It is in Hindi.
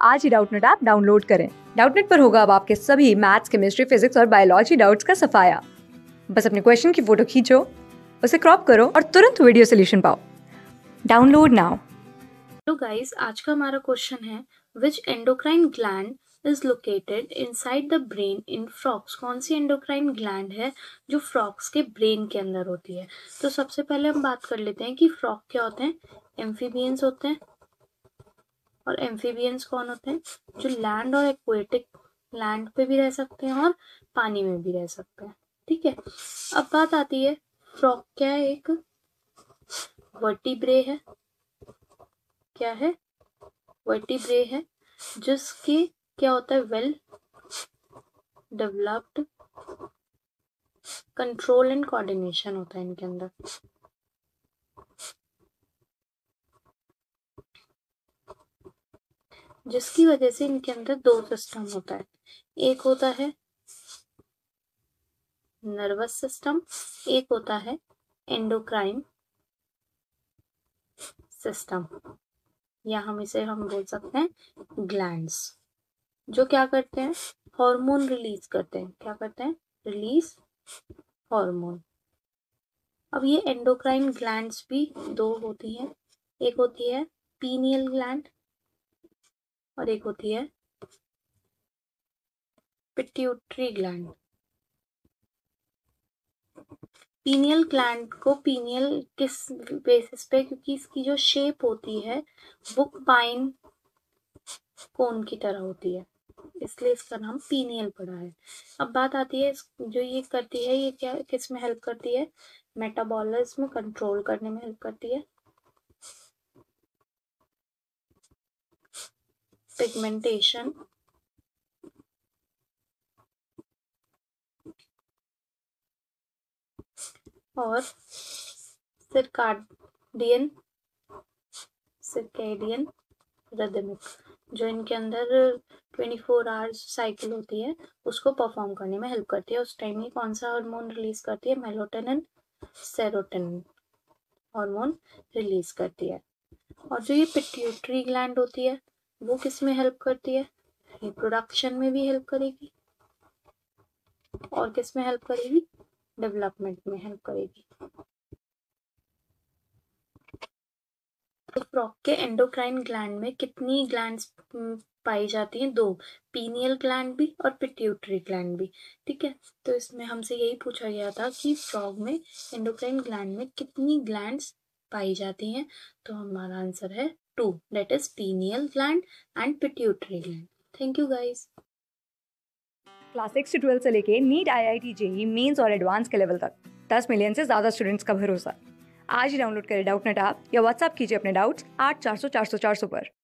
आज ही डाउटनेट ऐप डाउनलोड करें। डाउटनेट पर होगा अब आपके सभी मैथ्स, केमिस्ट्री, फिजिक्स और बायोलॉजी डाउट्स का सफाया। बस अपने क्वेश्चन की फोटो खींचो, उसे क्रॉप करो और तुरंत वीडियो सोल्यूशन पाओ। Download now. हेलो गाइस, आज का हमारा क्वेश्चन है which endocrine gland is located inside the brain in frogs. कौन सी एंडोक्राइन ग्लैंड है जो फ्रॉक्स के ब्रेन के अंदर होती है। तो सबसे पहले हम बात कर लेते हैं कि फ्रॉक क्या होते हैं। एम्फीबियंस होते हैं। और एम्फीबियंस कौन होते हैं? जो लैंड और एक्वेटिक, लैंड पे भी रह सकते हैं और पानी में भी रह सकते हैं। ठीक है, अब बात आती है फ्रॉक क्या है। एक वर्टिब्रे है। क्या है? वर्टिब्रे है, जिसके क्या होता है, well developed control and coordination होता है इनके अंदर। जिसकी वजह से इनके अंदर दो सिस्टम होता है। एक होता है नर्वस सिस्टम, एक होता है एंडोक्राइन सिस्टम, या हम बोल सकते हैं ग्लैंड्स, जो क्या करते हैं, हार्मोन रिलीज करते हैं। क्या करते हैं? Release hormone. अब ये एंडोक्राइन ग्लैंड्स भी दो होती हैं। एक होती है पीनियल ग्लैंड और एक होती है पिट्यूटरी ग्लैंड। पीनियल ग्लैंड को पीनियल किस बेसिस पे? क्योंकि इसकी जो शेप होती है वो पाइन कोन की तरह होती है, इसलिए इसका नाम पीनियल पड़ा है। अब बात आती है जो ये करती है, ये क्या किस में हेल्प करती है? मेटाबॉलिज्म कंट्रोल करने में हेल्प करती है। पिगमेंटेशन और सिरकाडियन रिदमिक, जो इनके अंदर 24 आवर्स साइकिल होती है उसको परफॉर्म करने में हेल्प करती है। उस टाइम ये कौन सा हार्मोन रिलीज करती है? मेलाटोनिन, सेरोटोनिन हार्मोन रिलीज करती है। और जो ये पिट्यूटरी ग्लैंड होती है वो किस में हेल्प करती है? रिप्रोडक्शन में भी हेल्प करेगी और किस में हेल्प करेगी? डेवलपमेंट में हेल्प करेगी। तो फ्रॉक के एंडोक्राइन ग्लैंड में कितनी ग्लैंड्स पाई जाती हैं? दो, पीनियल ग्लैंड भी और पिट्यूटरी ग्लैंड भी। ठीक है, तो इसमें हमसे यही पूछा गया था कि फ्रॉग में एंडोक्राइन ग्लैंड में कितनी ग्लैंड्स पाई जाती हैं। तो हमारा आंसर है 2, that is pineal gland and pituitary gland. Thank you guys. Class 6 से 12 से लेके नीट, IIT, JEE मेंस और एडवांस के लेवल तक 10 मिलियन से ज्यादा स्टूडेंट्स का भरोसा। आज ही डाउनलोड करें डाउटनेट ऐप या व्हाट्सएप कीजिए अपने डाउट्स 8400 400 400 पर।